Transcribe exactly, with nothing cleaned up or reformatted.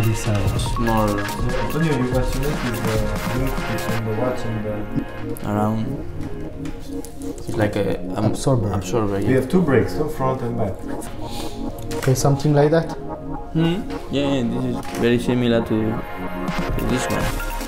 this side. It's more Antonio, you what you make is the link between the watch and the... around. It's like a um, Absorber. Absorber. You Yeah. have two brakes, no front and back. Okay, something like that. Hmm? Yeah, yeah, this is very similar to, to this one.